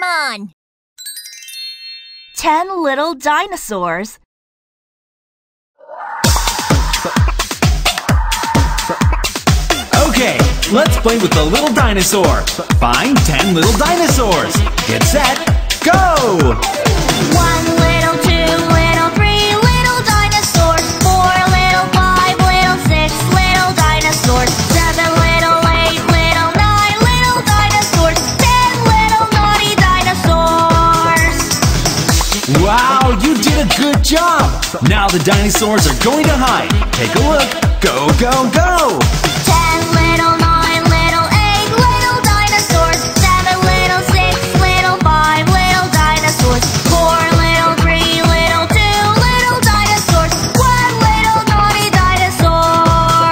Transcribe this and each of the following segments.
on! 10 little dinosaurs. Okay, let's play with the little dinosaur. Find 10 little dinosaurs. Get set, go! 1 little, 2 little, 3 little dinosaurs, 4 little, 5 little, 6 little dinosaurs, 7 little, 8 little, 9 little dinosaurs, 10 little naughty dinosaurs. Wow, you did a good job! Now the dinosaurs are going to hide. Take a look. Go, go, go! 10 little, 9 little, 8 little dinosaurs, 7 little, 6 little, 5 little dinosaurs, 4 little, 3 little, 2 little dinosaurs, 1 little naughty dinosaur.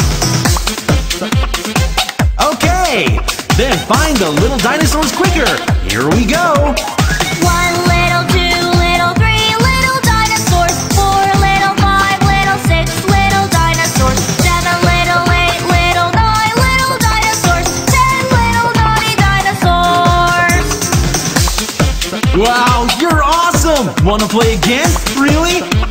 Okay, then find the little dinosaurs quicker. Here we go. 1 little, 2 little, 3 little dinosaurs, 4 little, 5 little, 6 little dinosaurs, 7 little, 8 little, 9 little dinosaurs, 10 little naughty dinosaurs. Wow, you're awesome! Wanna play again? Really?